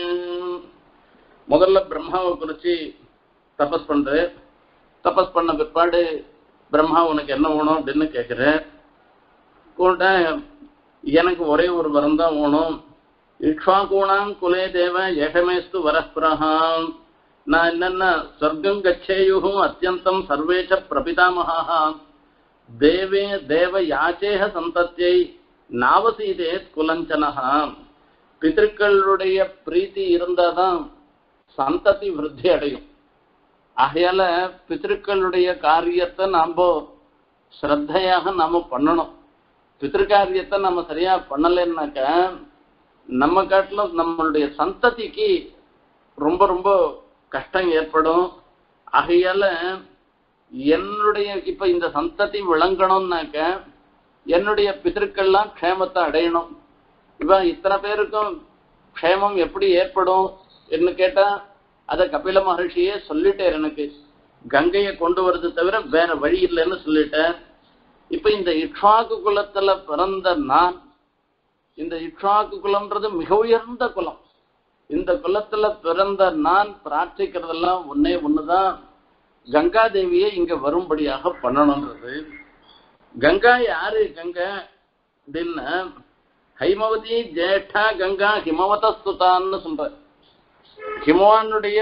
முதல்ல பிரம்மாவை குறிச்சு தபஸ் பண்றேன். தபஸ் பண்ண பிற்பாடு பிரம்மா உனக்கு என்ன வேணும் அப்படின்னு கேட்கிறேன். கூட எனக்கு ஒரே ஒரு வரம் தான் வேணும். இக்ஷ்வாகூணாம் குலே தேவ ஏகமேஸ்து வரஸ்பிரஹாம். நான் என்னன்னா சொர்க்கம் கச்சேயுகும் அத்தியந்தம் சர்வேச்ச பிரபிதாமஹா தேவே தேவ யாச்சேக சந்தத்தியை நாவசீதே குலஞ்சனஹா. பிதர்களுடைய பிரீத்தி இருந்தாதான் சந்ததி விருத்தி அடையும். ஆகையால பிதர்களுடைய காரியத்தை நாம ஸ்ரத்தையாக நாம பண்ணணும். பிதற்காரியத்தை நம்ம சரியா பண்ணலைன்னாக்க நம்ம காட்டிலும் நம்மளுடைய சந்ததிக்கு ரொம்ப ரொம்ப கஷ்டம் ஏற்படும். ஆகையால என்னுடைய இப்ப இந்த சந்ததி விளங்கணும்னாக்க என்னுடைய பிதற்கள்லாம் க்ஷேமத்தை அடையணும். இப்ப இத்தனை பேருக்கும் க்ஷேமம் எப்படி ஏற்படும் என்று கேட்டா அத கபில மகர்ஷியே சொல்லிட்டார். எனக்கு கங்கையை கொண்டு வரது தவிர வேற வழி இல்லைன்னு சொல்லிட்டேன். இப்ப இந்த இக்ஷ்வாக்கு குலத்துல பிறந்த நான், இந்த இக்ஷ்வாக்கு குலம்ன்றது மிக உயர்ந்த குலம். இந்த குலத்துல பிறந்த நான் பிரார்த்திக்கிறதெல்லாம் ஒண்ணுதான், கங்காதேவியை இங்க வரும்படியாக பண்ணணும்ன்றது. கங்கா யாரு? கங்கா அப்படின்னு ஹைமவதி ஜேஷ்டா கங்கா ஹிமவத சுதான்னு சொல்ற. ஹிமவானுடைய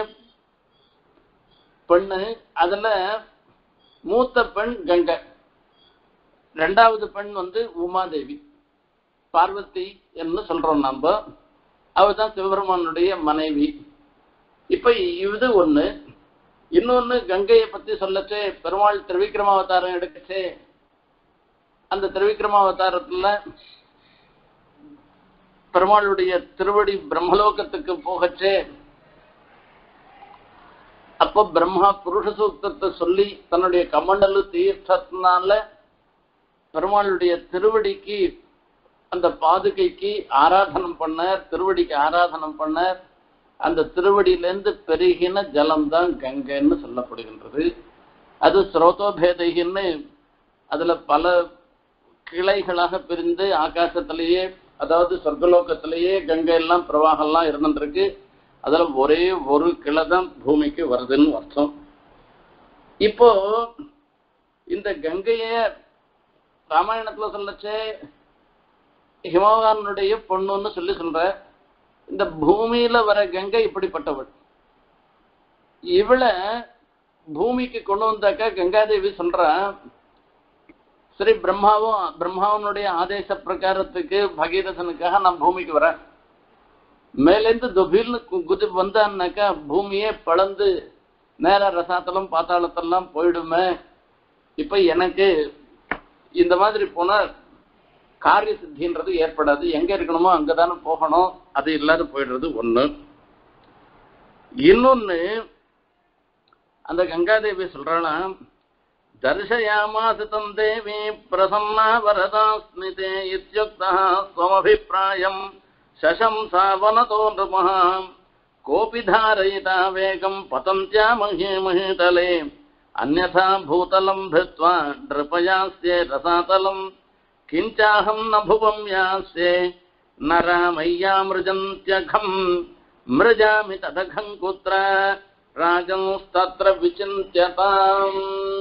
பெண்ணு, அதுல மூத்த பெண் கங்கை, ரெண்டாவது பெண் உமாதேவி, பார்வதி என்று சொல்றோம் நம்ம. அவதான் சிவபெருமானுடைய மனைவி. இப்ப இது ஒண்ணு. இன்னொன்னு கங்கையை பத்தி சொல்லச்சே பெருமாள் திரிவிக்ரமாவதாரம் எடுக்கச்சே அந்த திரிவிக்ரமாவதாரத்துல பெருமாளுடைய திருவடி பிரம்மலோகத்துக்கு போகச்சே அப்போ பிரம்மா புருஷ சூக்தத்தை சொல்லி தன்னுடைய கமண்டலு தீர்த்தத்தினால பெருமாளுடைய திருவடிக்கு அந்த பாதுகைக்கு ஆராதனம் பண்ணார், திருவடிக்கு ஆராதனம் பண்ணார். அந்த திருவடியிலிருந்து பெருகின ஜலம்தான் கங்கைன்னு சொல்லப்படுகின்றது. அது ஸ்ரோதோபேதைன்னு அதுல பல கிளைகளாக பிரிந்து ஆகாசத்திலேயே, அதாவது சொர்க்கலோகத்திலேயே கங்கை எல்லாம் பிரவாகம்லாம் இருந்துருக்கு. அதுல ஒரே ஒரு கிளை தான் பூமிக்கு வருதுன்னு அர்த்தம். இப்போ இந்த கங்கைய ராமாயணத்துல சொல்லச்சே ஹிமவானுடைய பொண்ணுன்னு சொல்ற. இந்த பூமியில வர கங்கை இப்படிப்பட்டவள். இவளை பூமிக்கு கொண்டு வந்தாக்கா கங்காதேவி சொல்ற, சரி பிரம்மாவனுடைய ஆதேச பிரகாரத்துக்கு பகீரதனுக்காக நான் பூமிக்கு வரேன். மேலேந்து துபில்னு குதி வந்தான்னாக்கா பூமியே பழந்து நேர ரசாத்தலம் பாத்தாளத்தெல்லாம் போயிடுமே. இப்ப எனக்கு இந்த மாதிரி போனா காரிய சித்தின்றது ஏற்படாது. எங்க இருக்கணுமோ அங்கதானே போகணும். அது இல்லாத போயிடுறது ஒண்ணு. இன்னொன்னு, அந்த கங்காதேவி சொல்றாளாம், தர்ஷயாமாசிதம் தேவி பிரசன்னா வரதாஸ்மிதே இத்யுக்தா ஸ்வமபிப்ராயம் சசம்சாவனதோ நிருபः கோபி தாரயிதா வேகம் பதந்த்யா மஹீமஹீதலே அன்யதா பூதலம் பித்வா நிருபயாஸ்யே ரசாதலம் கிஞ்சாஹம் ந புவம் யாஸ்யே நராமய்யாமிருஜந்த்யகம் மிருஜாமி ததகம் குத்ர ராஜன்ஸ்தத்ர விசிந்த்யதாம்.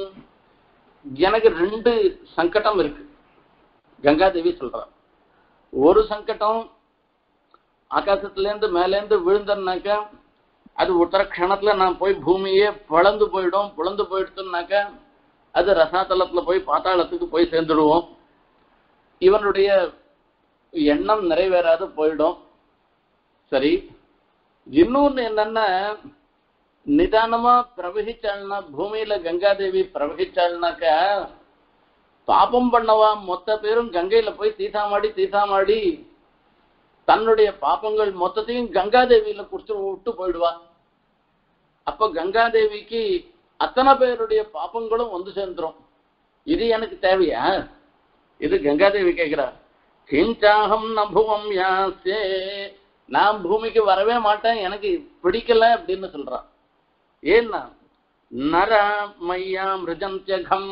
எனக்கு ரெண்டு சங்கடம் இருக்கு கங்காதேவி சொல்றான். ஒரு சங்கடம், ஆகாசத்திலேருந்து மேலேருந்து விழுந்தனாக்கா அது உத்தர க்ஷணத்துல நான் போய் பூமியே பிளந்து போயிடுச்சுனாக்கா அது ரசாதலத்துல போய் பாத்தாளத்துக்கு போய் சேர்ந்துடுவோம். இவனுடைய எண்ணம் நிறைவேறாது போயிடும். சரி, இன்னொன்னு என்னன்னா, நிதானமா பிரவகிச்சாள்னா, பூமியில கங்காதேவி பிரவகிச்சாள்னாக்க பாபம் பண்ணவா மொத்த பேரும் கங்கையில போய் தீசாமாடி தன்னுடைய பாப்பங்கள் மொத்தத்தையும் கங்காதேவியில குடிச்சு விட்டு போயிடுவா. அப்ப கங்காதேவிக்கு அத்தனை பேருடைய பாப்பங்களும் வந்து சேர்ந்துரும். இது எனக்கு தேவையா? இது கங்காதேவி கேட்கிறா. கிஞ்சாகம் நபுவம் யாசே, நான் பூமிக்கு வரவே மாட்டேன், எனக்கு பிடிக்கல அப்படின்னு சொல்றான். ஏன்னா நர மையா மிருஜந்தியகம்,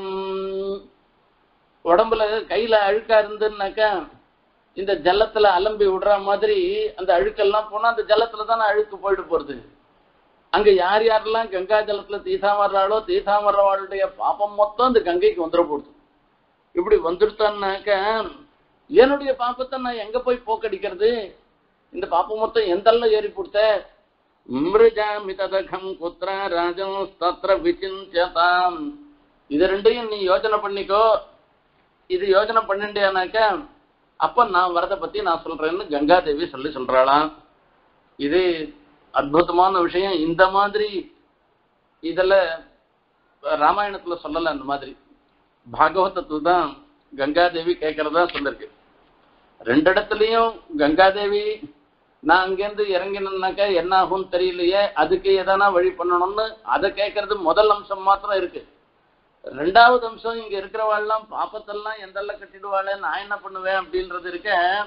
உடம்புல கையில அழுக்கா இருந்துன்னாக்கா இந்த ஜலத்துல அலம்பி விடுற மாதிரி அந்த அழுக்கெல்லாம் போனா அந்த ஜலத்துல தானே அழுக்கு போயிட்டு போறது. அங்க யார் யாரெல்லாம் கங்கா ஜலத்துல தீசாமர்றாளோ தீசாமர்றவாளுடைய பாப்பம் மொத்தம் அந்த கங்கைக்கு வந்துட போடுது. இப்படி வந்துடுத்தான்னாக்க என்னுடைய பாப்பத்தை நான் எங்க போய் போக்கடிக்கிறது? இந்த பாப்பம் மொத்தம் எந்தல்ல ஏறி கொடுத்த மிருஜாமி ததகம் குத்ர ராஜம் தத்ர விசிந்த்யதாம். இது ரெண்டையும் நீ யோசனை பண்ணிக்கோ. இது யோசனை பண்ணிட்டேனாக்கா அப்ப நான் வரதை பத்தி நான் சொல்றேன்னு கங்காதேவி சொல்றாளாம். இது அற்புதமான விஷயம். இந்த மாதிரி இதுல ராமாயணத்துல சொல்லல, அந்த மாதிரி பாகவதத்துல தான் கங்காதேவி கேட்கறதா சொல்லிருக்கு. ரெண்டு இடத்துலயும் கங்காதேவி நான் அங்கேருந்து இறங்கினாக்கா என்ன ஆகும்னு தெரியலையே, அதுக்கு எதனா வழி பண்ணணும்னு அதை கேட்கறது முதல் அம்சம் மாத்திரம் இருக்கு. ரெண்டாவது அம்சம், இங்க இருக்கிறவாள்லாம் பாப்பத்தெல்லாம் எந்தெல்லாம் கட்டிடுவாளே, நான் என்ன பண்ணுவேன் அப்படின்றது இருக்க,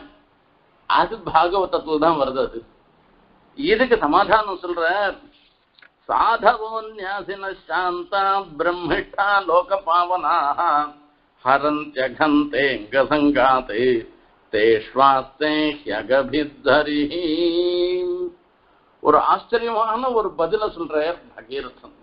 அது பாகவதத்துல தான் வருது. அது இதுக்கு சமாதானம் சொல்ற, சாதவோ ன்யாசின சாந்தா பிரம்மிஷ்டா லோக பாவனா ஹரந்த்யகந்தே கசங்காதே தேஷ்வாஸ்தே ஹ்யகபித்தரி. ஒரு ஆச்சரியமான ஒரு பதில சொல்ற பகீரதன்.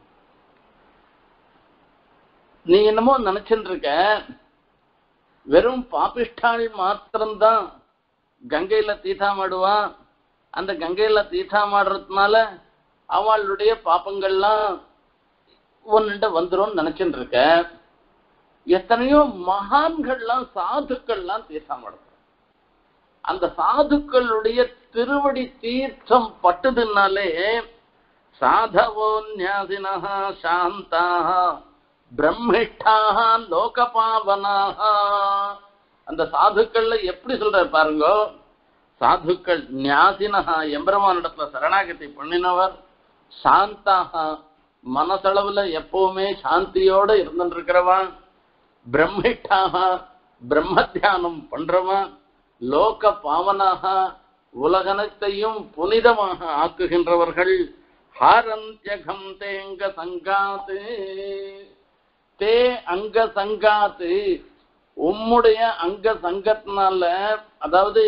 நீ என்னமோ நினைச்சுட்டு இருக்க, வெறும் பாபிஷ்டாள் மாத்திரம்தான் கங்கையில தீட்டாமாடுவான். அந்த கங்கையில தீட்டாமாடுறதுனால அவளுடைய பாப்பங்கள்லாம் ஒன்னுட்ட வந்துரும் நினைச்சுட்டு இருக்க. எத்தனையோ மகான்கள்லாம் சாதுக்கள்லாம் தீட்டாமாடுறாங்க. அந்த சாதுக்களுடைய திருவடி தீர்த்தம் பட்டதுனாலே சாதவோ ன்யாசினஹ சாந்தாக பிரம்மிஷ்டாக லோகபாவனாக. அந்த சாதுக்கள்ல எப்படி சொல்ற பாருங்க, சாதுக்கள் ஞாசினஹா எம்பெருமானிடத்துல சரணாகதி பண்ணினவர், சாந்தாக மனசளவுல எப்பவுமே சாந்தியோட இருந்துருக்கிறவன், பிரம்மிட்டாக பிரம்ம தியானம் பண்றவன், லோக பாவனாக உலகனத்தையும் புனிதமாக ஆக்குகின்றவர்கள். ஹாரந்தியகம் தேங்க சங்காத்து தே அங்க சங்காத்து, உம்முடைய அங்க சங்கத்தினால, அதாவது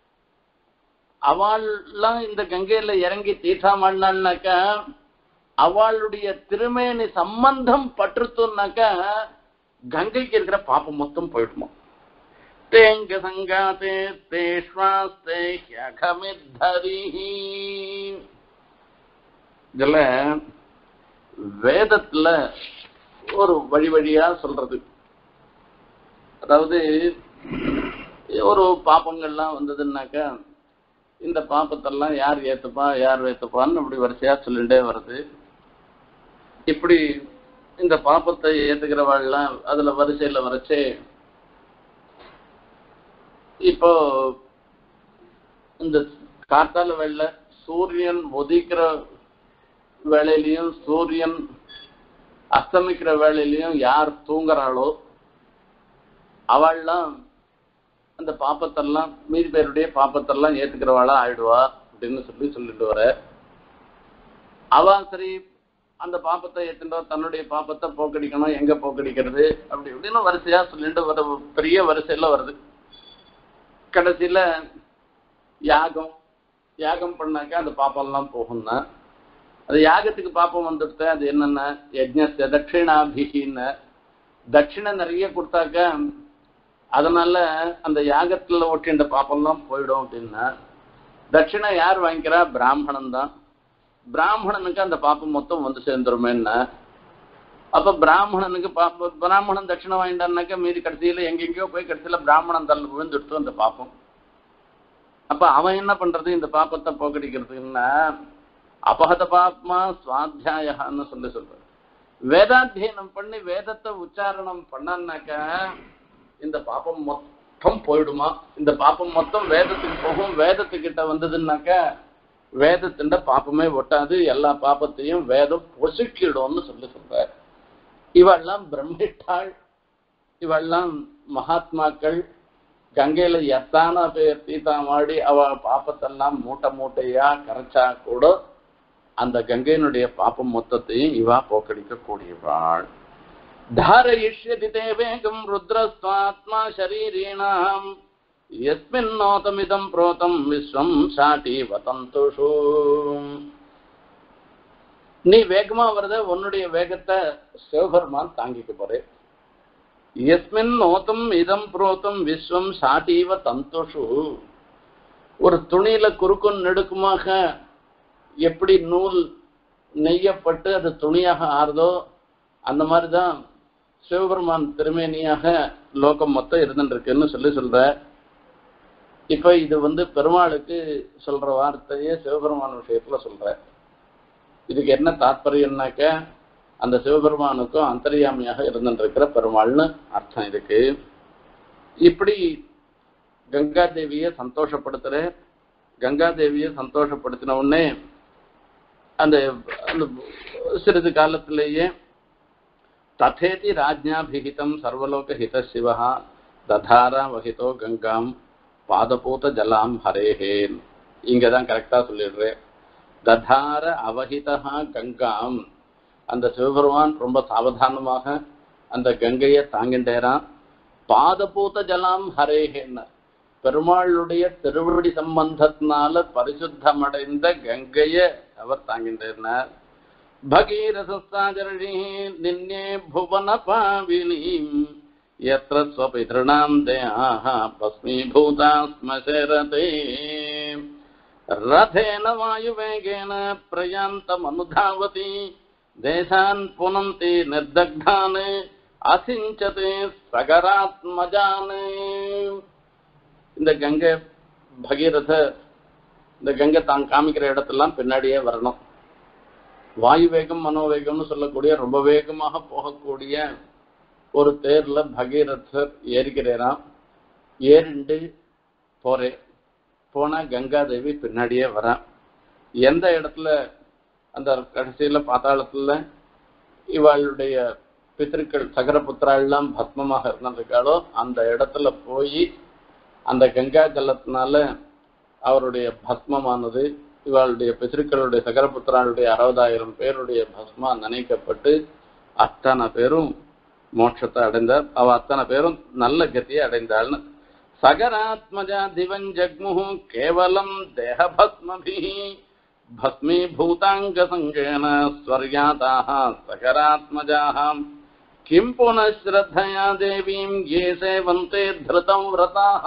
அவள்லாம் இந்த கங்கையில இறங்கி தீர்த்தாமாடினாக்க அவளுடைய திருமேனி சம்பந்தம் பற்றுத்துனாக்க கங்கைக்கு இருக்கிற பாப்பம் மொத்தம் போயிடுமா. தேங்க சங்காத்தே தேஷ்வாஸ்தே ஹ்யகமித்தரிஹி. இதுல வேதத்துல ஒரு வழி வழியா சொல்றது, அதாவது ஒரு பாப்பங்கள்லாம் வந்ததுன்னாக்க இந்த பாப்பத்தெல்லாம் யார் ஏத்துப்பா யார் ஏத்துப்பான்னு அப்படி வரிசையா சொல்லிட்டே வருது. இப்படி இந்த பாப்பத்தை ஏத்துக்கிறவாள்லாம் அதுல வரிசையில வரைச்சே இப்போ இந்த காத்தால வேளை சூரியன் உதிக்கிற வேளையிலையும் சூரியன் அஸ்தமிக்கிற வேளையிலையும் யார் தூங்குறாளோ அவள்லாம் அந்த பாப்பத்தெல்லாம் மீதி பேருடைய பாப்பத்தெல்லாம் ஏத்துக்கிறவாளா ஆயிடுவா அப்படின்னு சொல்லிட்டு வர. அவ சரி அந்த பாப்பத்தை ஏத்துட்டா தன்னுடைய பாப்பத்தை போக்கடிக்கணும், எங்க போக்கடிக்கிறது அப்படி இப்படின்னு வரிசையா சொல்லிட்டு வர, பெரிய வரிசையில வருது. கடைசியில யாகம் யாகம் பண்ணாக்க அந்த பாப்பெல்லாம் போகும்னா, அது யாகத்துக்கு பாப்பம் வந்துடுத்த அது என்னன்னா யஜ்ஞஸ்ய தட்சிணாபிகின்னு, தட்சிணை நிறைய கொடுத்தாக்க அதனால அந்த யாகத்துல ஒட்டி இந்த பாப்பெல்லாம் போயிடும் அப்படின்னா, தட்சிணை யார் வாங்கிக்கிறா? பிராமணன் தான். பிராமணனுக்கு அந்த பாப்பம் மொத்தம் வந்து சேர்ந்துருமேன்னா, அப்ப பிராமணனுக்கு பிராமணன் தட்சிணை வாங்கிட்டான்னாக்க மீதி கடைசியில எங்கெங்கயோ போய் கடைசியில பிராமணன் தள்ள விழுந்துடுத்து அந்த பாப்பம். அப்ப அவன் என்ன பண்றது இந்த பாப்பத்தை போக்கடிக்கிறதுன்னா, அபகத பாப்மா சுவாத்தியாயன்னு சொல்ற, வேதாத்தியனம் பண்ணி வேதத்தை உச்சாரணம் பண்ணான்னாக்க இந்த பாப்பம் மொத்தம் போயிடுமா. இந்த பாப்பம் மொத்தம் வேதத்துக்கு போகும். வேதத்துக்கிட்ட வந்ததுன்னாக்க வேதத்தின் பாப்பமே ஒட்டாது, எல்லா பாப்பத்தையும் வேதம் பொசுக்கிடும்னு சொல்ற. இவெல்லாம் பிரம்மிட்டாள், இவெல்லாம் மகாத்மாக்கள். கங்கையில எத்தான பேர் தீத்தாமாடி அவ பாப்பத்தெல்லாம் மூட்டை மூட்டையா கரைச்சா கூட அந்த கங்கையினுடைய பாப்பம் மொத்தத்தையும் இவா போக்கடிக்க கூடியவாள். தாரயிஷ்யதி தே வேகம் ருத்ரஸ்வாத்மா ஷரீரீணாம் யஸ்மின்னோதமிதம் ப்ரோதம் விஸ்வம் சாட்டி வதந்துஷு. நீ வேகமா வரத உன்னுடைய வேகத்தை சிவபெருமான் தாங்கிக்க போறே. யஸ்மின் நோதம் இதம் ப்ரோதம் விஸ்வம் சாட்டீவ தந்துஷு. ஒரு துணியில குறுக்கும் நெடுக்குமாக எப்படி நூல் நெய்யப்பட்டு அது துணியாக ஆறுதோ அந்த மாதிரிதான் சிவபெருமான் திருமேனியாக லோகம் மொத்தம் இருந்துருக்குன்னு சொல்ற. இப்ப இது பெருமாளுக்கு சொல்ற வார்த்தையே சிவபெருமான் விஷயத்துல சொல்ற. இதுக்கு என்ன தாற்பயம்னாக்க அந்த சிவபெருமானுக்கும் அந்தர்யாமியாக இருந்துருக்கிற பெருமாள்னு அர்த்தம் இதுக்கு. இப்படி கங்காதேவியை சந்தோஷப்படுத்துற. கங்காதேவியை சந்தோஷப்படுத்தின உடனே அந்த சிறிது காலத்திலேயே ததேதி ராஜ்ஞாபிஹிதம் சர்வலோக ஹித சிவஹா ததாரா வஹிதோ கங்காம் பாதபூத ஜலாம் ஹரேஹேன். இங்கதான் கரெக்டா சொல்லிடுறேன். ததார அவஹிதா கங்காம், அந்த சிவபெருமான் ரொம்ப சாவதானமாக அந்த கங்கையை தாங்கின்றேரான். பாதபூத ஜலாம் ஹரேஹேன், பெருமாளுடைய திருவடி சம்பந்தத்தினால பரிசுத்தமடைந்த கங்கையை அவர் தாங்கின்றார். பகீரசாஜரணி நின்னே புவன பாவினீம் யத்ர ஸ்வபித்ருணாம் தேஹ பஸ்மீபூதா ஸ்மசரதே ரதேன வாயுவேகேன பிரயாந்தமனுதாவதி தேசான் புனந்தி நிர்தக்தான் அசிஞ்சதே சகராத்மஜான். இந்த கங்கை பகீரத இந்த கங்கை தான் காமிக்கிற இடத்தெல்லாம் பின்னாடியே வரணும். வாயு வேகம் மனோவேகம்னு சொல்லக்கூடிய ரொம்ப வேகமாக போகக்கூடிய ஒரு தேர்ல பகீரதர் ஏறிக்கிறாராம். ஏறிண்டு போனா கங்காதேவி பின்னாடியே வரான். எந்த இடத்துல அந்த கடைசியில பாத்தாளத்துல இவளுடைய பித்திருக்கள் சகரபுத்திராலாம் பத்மமாக இருந்திருக்காளோ அந்த இடத்துல போய் அந்த கங்கா ஜலத்தினால அவருடைய பஸ்மமானது இவளுடைய பித்திருக்களுடைய சகரபுத்திராளுடைய 60,000 பேருடைய பஸ்மா நனைக்கப்பட்டு அத்தனை பேரும் மோட்சத்தை அடைந்தார். அவ அத்தனை பேரும் நல்ல கதியை அடைந்தாள்னு. சகராத்மஜா திவன் ஜக்முஹு கேவலம் தேக பஸ்மபிஹி பஸ்மீ பூதாங்க சங்கேன ஸ்வர்யாதாக சகராத்மஜாஹ கிம் புனः ஸ்ரத்தயா தேவீம் யே சேவந்தே திருதம் விரதாஹ.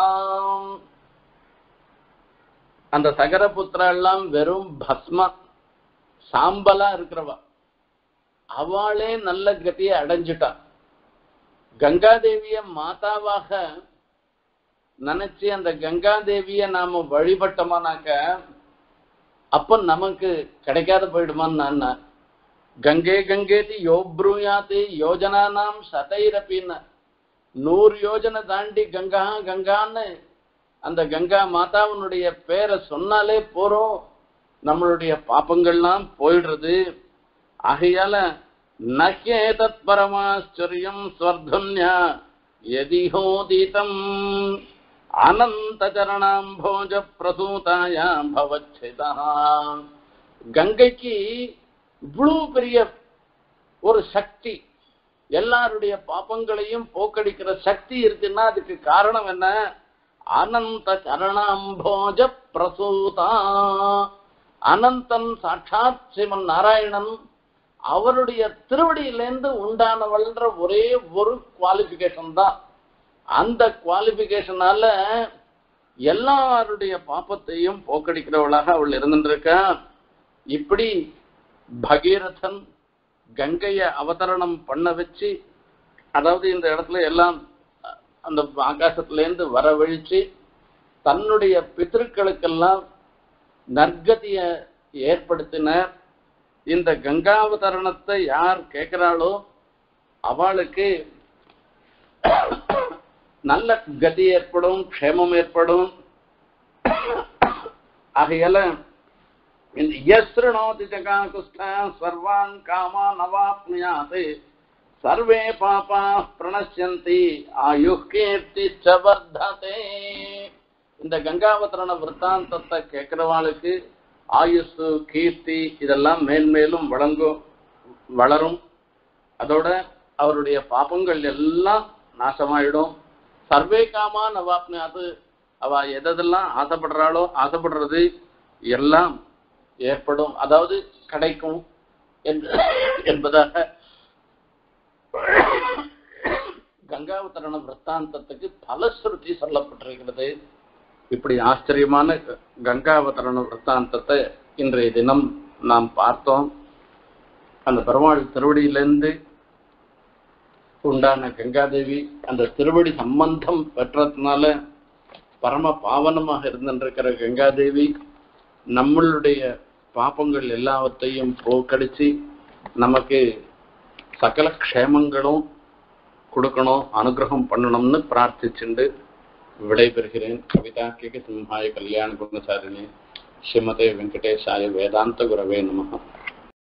அந்த சகரபுத்திரெல்லாம் வெறும் பஸ்ம சாம்பலா இருக்கிறவா, அவளே நல்ல கதியை அடைஞ்சிட்டா. கங்காதேவிய மாதாவாக நினைச்சு அந்த கங்காதேவிய நாம வழிபட்டோமானாக்க அப்ப நமக்கு கிடைக்காத போயிடுமான்னு நான் கங்கே கங்கேதி யோப்ரூயாதி யோஜனா நாம் சதைரப்பின்னு 100 யோஜனை தாண்டி கங்கா கங்கான்னு அந்த கங்கா மாதாவினுடைய பேரை சொன்னாலே போறோம், நம்மளுடைய பாப்பங்கள்லாம் போயிடுறது. ஆகையால நஹ்யே தத் பரமாச்சரியம் ஸ்வர்துன்யா யதிஹோதிதம் அனந்த சரணாம்போஜ பிரசூதாயா பவச்சிதா. கங்கைக்கு இவ்வளவு பெரிய ஒரு சக்தி, எல்லாருடைய பாப்பங்களையும் போக்கடிக்கிற சக்தி இருக்குன்னா அதுக்கு காரணம் என்ன? அனந்த சரணாம்போஜ பிரசூதா. அனந்தன் சாட்சாத் சிவன் நாராயணன் அவருடைய திருவடியிலேருந்து உண்டானவள்ன்ற ஒரே ஒரு குவாலிபிகேஷன் தான். அந்த குவாலிபிகேஷனால எல்லாருடைய பாப்பத்தையும் போக்கடிக்கிறவளாக அவள் இருந்துருக்கா. இப்படி பகீரதன் கங்கைய அவதரணம் பண்ண வச்சு, அதாவது இந்த இடத்துல எல்லாம் அந்த ஆகாசத்திலேருந்து வரவழிச்சு தன்னுடைய பித்திருக்களுக்கெல்லாம் நற்கதிய ஏற்படுத்தினார். இந்த கங்காவதரணத்தை யார் கேட்கிறாளோ அவளுக்கு நல்ல கதி ஏற்படும், க்ஷேமம் ஏற்படும். ஆகையால யஸ்ருணோதி ஜகாகுஸ்தா சர்வான் காமான் அவாப்னுயாத் சர்வே பாபா பிரணஷ்யந்தி ஆயுः கீர்த்தி ச வர்ததே. இந்த கங்காவதரண விருத்தாந்தத்தை கேட்கிறவாளுக்கு ஆயுசு கீர்த்தி இதெல்லாம் மேன்மேலும் வளரும். அதோட அவருடைய பாபங்கள் எல்லாம் நாசமாயிடும். சர்வே காமான் அவாப்னுயாத், அவ எதெல்லாம் ஆசைப்படுறாளோ ஆசைப்படுறது எல்லாம் ஏற்படும், அதாவது கிடைக்கும் என்பதாக கங்காவதரண விருத்தாந்தத்துக்கு பலஸ்ருதி சொல்லப்பட்டிருக்கிறது. இப்படி ஆச்சரியமான கங்காவதரண விருத்தாந்தத்தை இன்றைய தினம் நாம் பார்த்தோம். அந்த பெருமாள் திருவடியிலிருந்து உண்டான கங்காதேவி அந்த திருவடி சம்பந்தம் பெற்றதுனால பரம பாவனமாக இருந்திருக்கிற கங்காதேவி நம்மளுடைய பாப்பங்கள் எல்லாவற்றையும் போக்கடிச்சு நமக்கு சகல க்ஷேமங்களும் கொடுக்கணும், அனுகிரகம் பண்ணணும்னு பிரார்த்திச்சுண்டு விடைபெறுகிறேன். கவிதாக்கிக சிம்ஹாய கல்யாண குணசாரிணி ஸ்ரீமதே வெங்கடேஷாய வேதாந்த குரவே நமஹ.